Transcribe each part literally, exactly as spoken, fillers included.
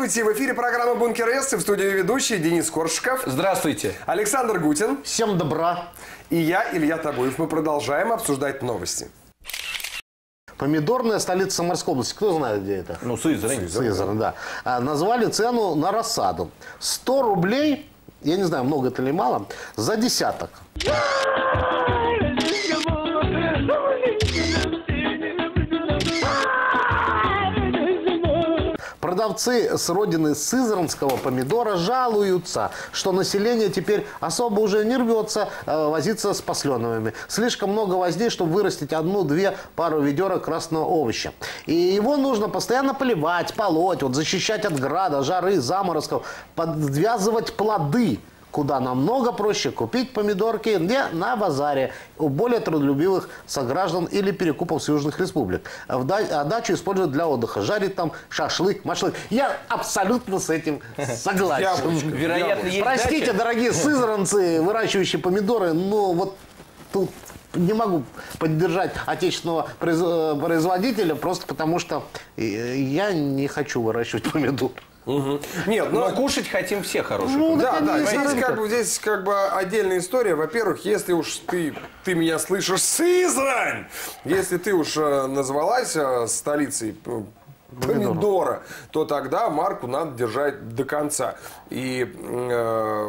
Здравствуйте! В эфире программа «Бункер С», в студии ведущий Денис Коршиков. Здравствуйте. Александр Гутин. Всем добра. И я, Илья Табуев. Мы продолжаем обсуждать новости. Помидорная столица Самарской области. Кто знает, где это? Ну, Сызрань. Сызрань, да. А, назвали цену на рассаду. сто рублей, я не знаю, много это или мало, за десяток. Продавцы с родины сызранского помидора жалуются, что население теперь особо уже не рвется э, возиться с посленовыми. Слишком много возни, чтобы вырастить одну-две пару ведерок красного овоща. И его нужно постоянно поливать, полоть, вот, защищать от града, жары, заморозков, подвязывать плоды. Куда намного проще купить помидорки не на базаре у более трудолюбивых сограждан или перекупов с южных республик. А дачу используют для отдыха. Жарить там шашлык, машлык. Я абсолютно с этим согласен. Вероятно, есть Простите, дача. дорогие сызранцы, выращивающие помидоры, но вот тут не могу поддержать отечественного производителя, просто потому что я не хочу выращивать помидор. Угу. Нет, но... но кушать хотим все хорошие. Ну, Да, да, здесь, здесь как, бы, здесь как бы отдельная история. Во-первых, если уж ты, ты меня слышишь, Сызрань! Если ты уж э, назвалась э, столицей помидора, то тогда марку надо держать до конца. И э,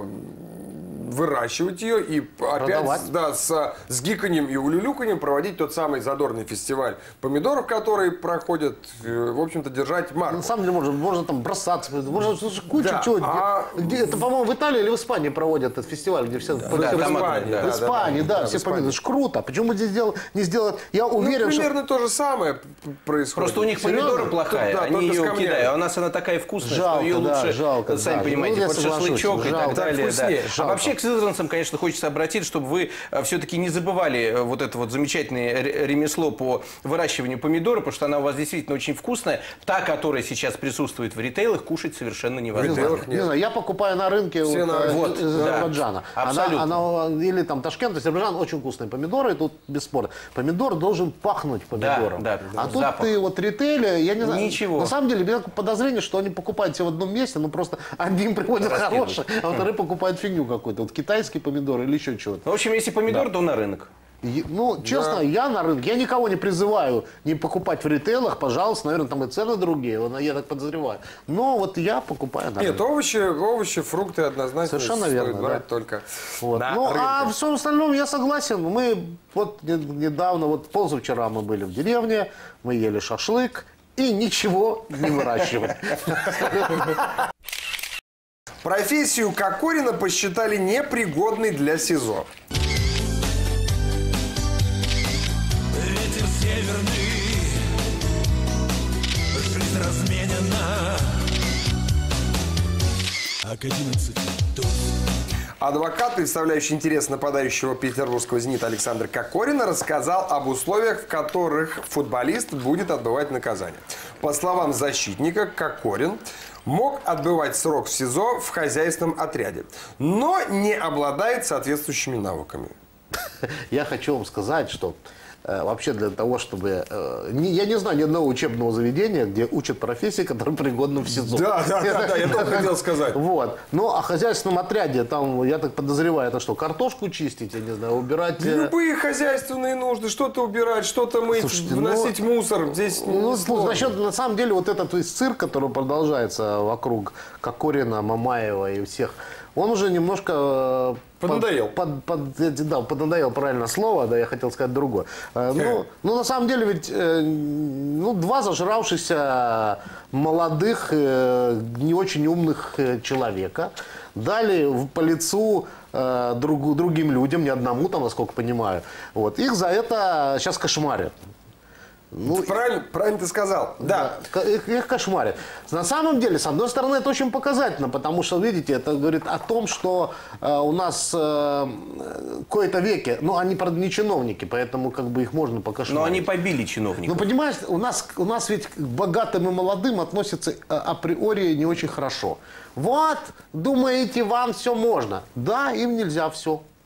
выращивать ее и опять да, с, с гиканьем и улюлюканьем проводить тот самый задорный фестиваль помидоров, которые проходят, в общем-то, держать марку. На самом деле можно, можно там бросаться, можно кучу да, чего. а... Где, это, по-моему, в Италии или в Испании проводят этот фестиваль, где все... Да, в Испании, да, да, в Испании, да, да, да, все помидоры. Это ж круто. Почему здесь дел, не сделать? Я уверен, ну, примерно что... то же самое происходит. Просто у них Серьезно? помидоры плохая, Да, они ее камнями. кидают. А у нас она такая вкусная, Жалко, что ее да, лучше, жалко, сами да. понимаете, Ну, под соглашусь, шашлычок и жалко. так далее. Так вкуснее, Да. А жалко. вообще к сызранцам, конечно, хочется обратить, чтобы вы все-таки не забывали вот это вот замечательное ремесло по выращиванию помидора, потому что она у вас действительно очень вкусная. Та, которая сейчас присутствует в ритейлах, кушать совершенно невозможно. Не знаю, я покупаю на рынке вот, на... вот, из да. Азербайджана. Абсолютно. Она, она, или там Ташкент, Азербайджан, очень вкусные помидоры, тут бесспорно. Помидор должен пахнуть помидором. Да, да, а тут запах. ты вот ритейле, я не знаю. Ничего. На самом деле, у меня подозрение, что они покупают все в одном месте, ну просто одним приводят хорошие, а вторые покупают фигню какую-то. Вот китайские помидоры или еще чего-то. В общем, если помидор, да. то на рынок. Ну, честно, да. я на рынке, я никого не призываю не покупать в ритейлах, пожалуйста, наверное, там и цены другие, я так подозреваю. Но вот я покупаю на рынке. Нет, овощи, овощи, фрукты однозначно совершенно стоит верно, брать да. только вот. на Ну, рынке. а в всем остальном я согласен. Мы вот недавно, вот позавчера мы были в деревне, мы ели шашлык и ничего не выращивали. Профессию Кокорина посчитали непригодной для СИЗО. Ветер северный, жизнь разменена, а к одиннадцати тут. Адвокат, представляющий интерес нападающего петербургского «Зенита» Александра Кокорина, рассказал об условиях, в которых футболист будет отбывать наказание. По словам защитника, Кокорин мог отбывать срок в СИЗО в хозяйственном отряде, но не обладает соответствующими навыками. Я хочу вам сказать, что э, вообще для того, чтобы... Э, не, я не знаю ни одного учебного заведения, где учат профессии, которые пригодны в СИЗО. Да, да, да, да, я только хотел сказать. Вот. Ну, а в хозяйственном отряде, там, я так подозреваю, это что, картошку чистить, я не знаю, убирать... Э... Любые хозяйственные нужды, что-то убирать, что-то мыть, Слушайте, вносить ну, мусор. Здесь ну, насчет, на самом деле, вот этот есть цирк, который продолжается вокруг Кокорина, Мамаева и всех, он уже немножко... Поднадоел. Под, под, под, да, поднадоел правильное слово, да, я хотел сказать другое. Ну, ну, на самом деле, ведь ну, два зажравшихся молодых, не очень умных человека дали по лицу друг, другим людям, не одному, там, насколько понимаю. Вот. Их за это сейчас кошмарят. Ну, правильно, правильно ты сказал. Да. да их, их кошмарят. На самом деле, с одной стороны, это очень показательно, потому что, видите, это говорит о том, что э, у нас э, кои-то веки, ну, они, правда, не чиновники, поэтому как бы их можно покошмарить. Но они побили чиновников. Ну, понимаешь, у нас, у нас ведь к богатым и молодым относятся априори не очень хорошо. Вот, думаете, вам все можно. Да, им нельзя все.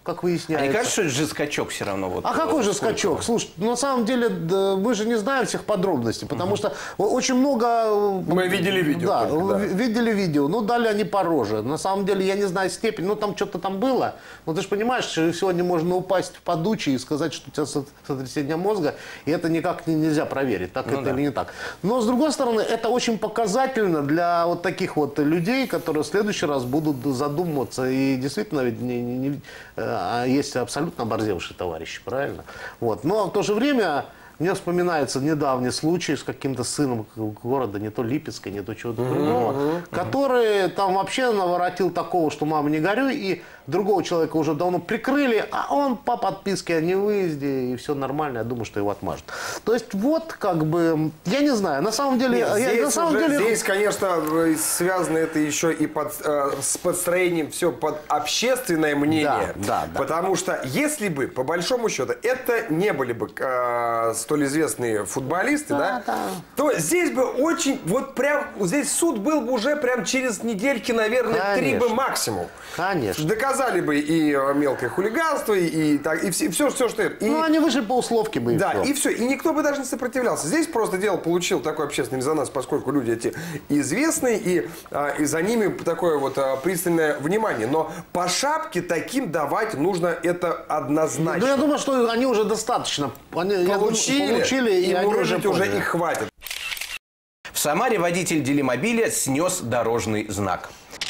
как выясняется. Мне кажется, что это же скачок все равно. Вот, а какой же скачок? Слушай, на самом деле да, мы же не знаем всех подробностей, потому что очень много... Мы видели видео. Да, только, да, видели видео. Ну, дали они по роже. На самом деле, я не знаю степень. Ну, там что-то там было. Но ты же понимаешь, что сегодня можно упасть в подучий и сказать, что у тебя сотрясение мозга, и это никак нельзя проверить, так ну, это да. или не так. Но, с другой стороны, это очень показательно для вот таких вот людей, которые в следующий раз будут задумываться. И действительно, ведь не, не, не, а есть абсолютно оборзевшие товарищи, правильно? Вот. Но в то же время мне вспоминается недавний случай с каким-то сыном города, не то Липецка, не то чего-то другого, mm-hmm. который там вообще наворотил такого, что мама не горюй, и другого человека уже давно прикрыли, а он по подписке о невыезде, и все нормально, я думаю, что его отмажут. То есть вот как бы, я не знаю, на самом деле... Нет, я, здесь, на самом уже, деле... здесь, конечно, связано это еще и под, э, с подстроением все под общественное мнение. Да, да, да. Потому что если бы, по большому счету, это не были бы э, столь известные футболисты, да, да, да. то здесь бы очень, вот прям, здесь суд был бы уже прям через недельки, наверное, три бы максимум. Конечно. Доказали бы и мелкое хулиганство, и, так, и все, все, все, что... И, ну, они вышли по условке бы, и да, все. и все. И никто бы даже не сопротивлялся. Здесь просто дело получил такой общественный резонанс, поскольку люди эти известные, и, а, и за ними такое вот а, пристальное внимание. Но по шапке таким давать нужно это однозначно. Ну, я думаю, что они уже достаточно. Они, получили, думаю, получили, и, и они уже, уже их хватит. В Самаре водитель делимобиля снес дорожный знак.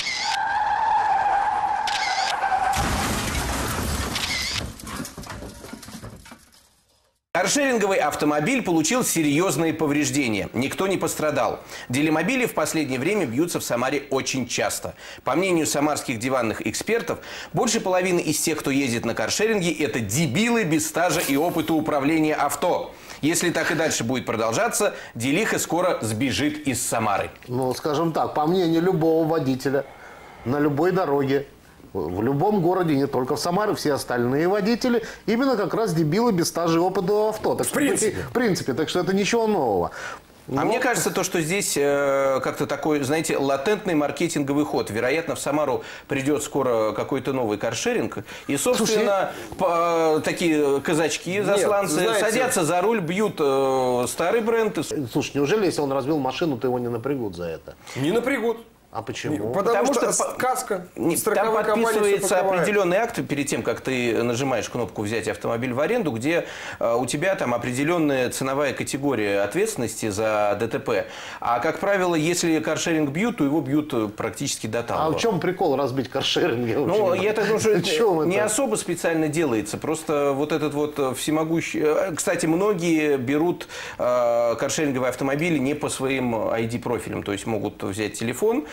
Каршеринговый автомобиль получил серьезные повреждения. Никто не пострадал. Делимобили в последнее время бьются в Самаре очень часто. По мнению самарских диванных экспертов, больше половины из тех, кто ездит на каршеринге, это дебилы без стажа и опыта управления авто. Если так и дальше будет продолжаться, делиха скоро сбежит из Самары. Ну, скажем так, по мнению любого водителя на любой дороге, в любом городе, не только в Самаре, все остальные водители именно как раз дебилы без стажа и опыта авто. Так в принципе. В принципе, так что это ничего нового. А Но... мне кажется, то, что здесь э, как-то такой, знаете, латентный маркетинговый ход. Вероятно, в Самару придет скоро какой-то новый каршеринг. И, собственно, Слушай, по, такие казачки, засланцы, Нет, знаете... садятся за руль, бьют э, старый бренд. Слушай, неужели, если он разбил машину, то его не напрягут за это? Не напрягут. А почему? Потому, Потому что, что каска, там подписывается определенный акт перед тем, как ты нажимаешь кнопку «Взять автомобиль в аренду», где э, у тебя там определенная ценовая категория ответственности за ДТП. А, как правило, если каршеринг бьют, то его бьют практически до того. А в чем прикол разбить каршеринг? Ну, я так думаю, что это не особо специально делается. Просто вот этот вот всемогущий... Кстати, многие берут э, каршеринговые автомобили не по своим ай ди-профилям. То есть могут взять телефон,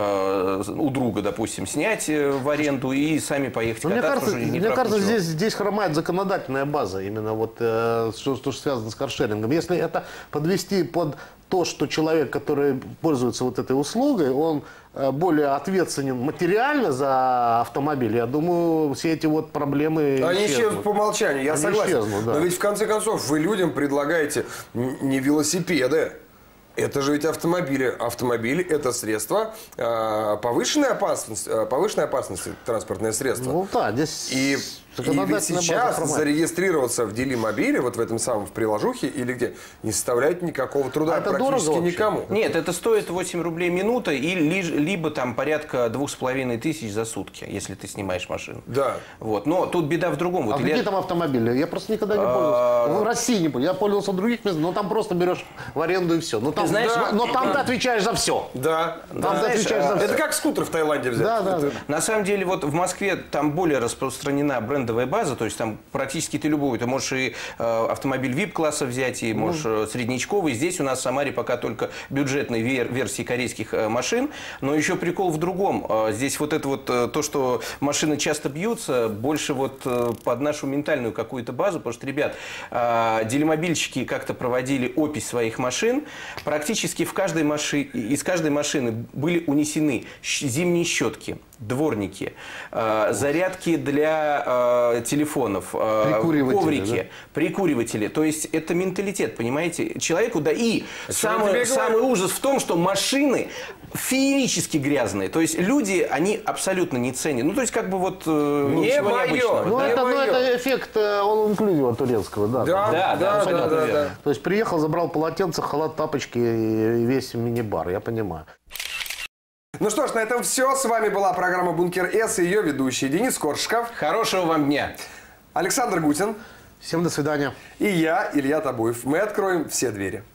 у друга, допустим, снять в аренду и сами поехать кататься. Мне кажется, мне кажется здесь, здесь хромает законодательная база, именно вот э, что, что связано с каршерингом. Если это подвести под то, что человек, который пользуется вот этой услугой, он э, более ответственен материально за автомобиль, я думаю, все эти вот проблемы Они исчезнут. исчезнут по умолчанию, я Они согласен. Исчезнут, да. Но ведь в конце концов вы людям предлагаете не велосипеды. Это же ведь автомобили. Автомобили – это средство э, повышенной опасности, э, повышенной опасности транспортное средство. Ну да, здесь... И, и ведь сейчас зарегистрироваться в делимобиле, вот в этом самом, в приложухе или где, не составляет никакого труда а практически никому. Нет, это стоит восемь рублей минута, и либо там порядка двух с половиной тысяч за сутки, если ты снимаешь машину. Да. Вот. Но тут беда в другом. А вот какие я... там автомобили? Я просто никогда не пользовался. В России не пользовался. Я пользовался в других местах, но там просто берешь в аренду и все. Но там, знаешь, да, но там да. ты отвечаешь за все. Да. Там да. ты Знаешь, отвечаешь за все. Это как скутер в Таиланде взять. Да, да, это... да. На самом деле, вот в Москве там более распространена брендовая база, то есть там практически ты любую. Ты можешь и э, автомобиль ви ай пи-класса взять, и можешь э, среднячковый. Здесь у нас в Самаре пока только бюджетные вер- версии корейских э, машин. Но еще прикол в другом. Э, здесь вот это вот э, то, что машины часто бьются, больше вот э, под нашу ментальную какую-то базу. Потому что, ребят, э, делимобильщики как-то проводили опись своих машин. Практически в каждой маши... из каждой машины были унесены зимние щетки, дворники, э, зарядки для э, телефонов, э, коврики, да? прикуриватели. То есть это менталитет, понимаете? Человеку, да и самый, самый ужас в том, что машины феерически грязные. То есть люди, они абсолютно не ценят. Ну, то есть как бы вот... э, Не ничего моё. необычного. Ну, Не это, ну, моё. это эффект all-inclusive турецкого, да. Да, там. Да, да, да, да, понятное да, дело. да. То есть приехал, забрал полотенце, халат, тапочки и весь мини-бар, я понимаю. Ну что ж, на этом все. С вами была программа «Бункер С» и ее ведущий Денис Коршков, Хорошего вам дня. Александр Гутин Всем до свидания. и я, Илья Табуев. Мы откроем все двери.